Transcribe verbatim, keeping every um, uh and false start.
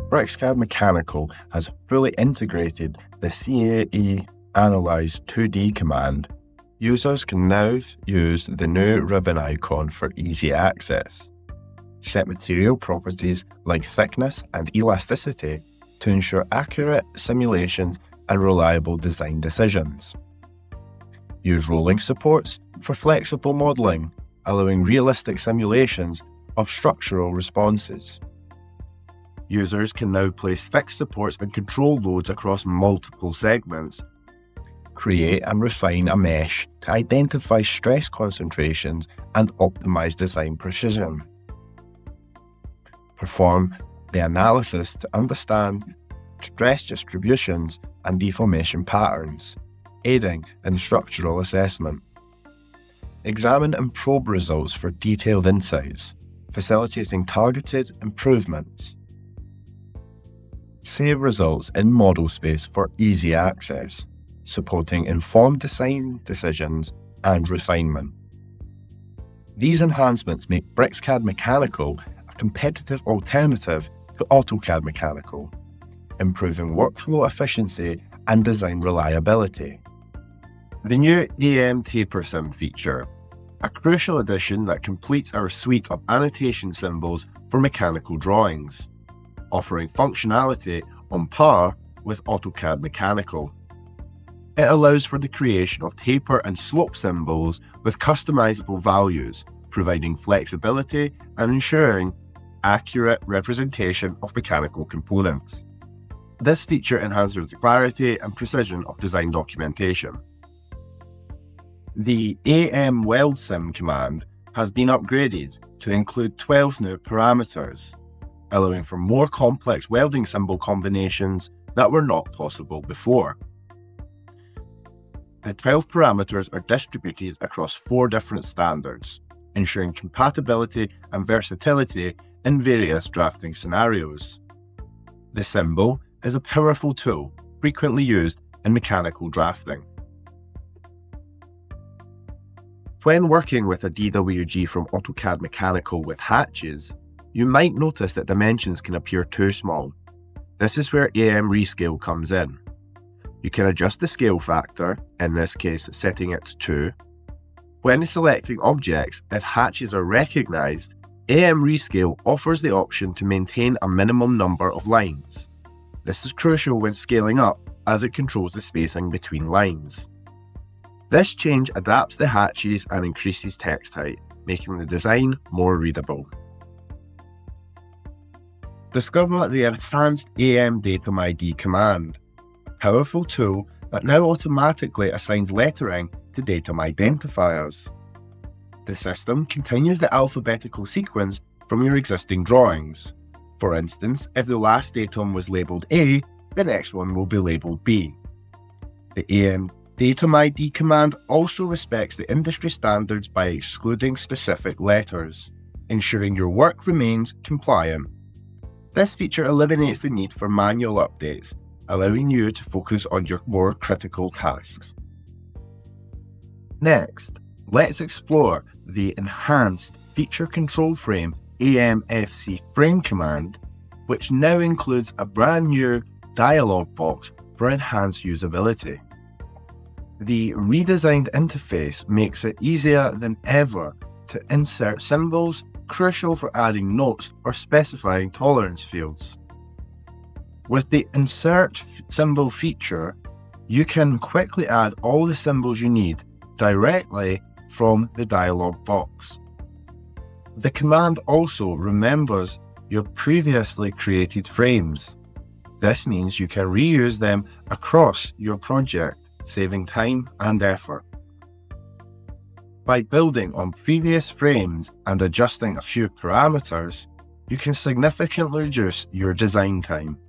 BricsCAD Mechanical has fully integrated the C A E Analyze two D command. Users can now use the new ribbon icon for easy access. Set material properties like thickness and elasticity to ensure accurate simulations and reliable design decisions. Use rolling supports for flexible modelling, allowing realistic simulations of structural responses. Users can now place fixed supports and control loads across multiple segments. Create and refine a mesh to identify stress concentrations and optimize design precision. Perform the analysis to understand stress distributions and deformation patterns, aiding in structural assessment. Examine and probe results for detailed insights, facilitating targeted improvements. Save results in model space for easy access, supporting informed design decisions and refinement. These enhancements make BricsCAD Mechanical a competitive alternative to AutoCAD Mechanical, improving workflow efficiency and design reliability. The new AMTAPERSYM feature, a crucial addition that completes our suite of annotation symbols for mechanical drawings, offering functionality on par with AutoCAD Mechanical. It allows for the creation of taper and slope symbols with customizable values, providing flexibility and ensuring accurate representation of mechanical components. This feature enhances the clarity and precision of design documentation. The AMWELDSYM command has been upgraded to include twelve new parameters, allowing for more complex welding symbol combinations that were not possible before. The twelve parameters are distributed across four different standards, ensuring compatibility and versatility in various drafting scenarios. The symbol is a powerful tool frequently used in mechanical drafting. When working with a D W G from AutoCAD Mechanical with hatches, you might notice that dimensions can appear too small. This is where AMRESCALE comes in. You can adjust the scale factor, in this case setting it to two. When selecting objects, if hatches are recognised, AMRESCALE offers the option to maintain a minimum number of lines. This is crucial when scaling up as it controls the spacing between lines. This change adapts the hatches and increases text height, making the design more readable. Discover the enhanced AMDatumID command, a powerful tool that now automatically assigns lettering to datum identifiers. The system continues the alphabetical sequence from your existing drawings. For instance, if the last datum was labelled A, the next one will be labelled B. The AMDatumID command also respects the industry standards by excluding specific letters, ensuring your work remains compliant. This feature eliminates the need for manual updates, allowing you to focus on your more critical tasks. Next, let's explore the enhanced Feature Control Frame A M F C Frame command, which now includes a brand new dialog box for enhanced usability. The redesigned interface makes it easier than ever to insert symbols crucial for adding notes or specifying tolerance fields. With the Insert Symbol feature, you can quickly add all the symbols you need directly from the dialog box. The command also remembers your previously created frames. This means you can reuse them across your project, saving time and effort. By building on previous frames and adjusting a few parameters, you can significantly reduce your design time.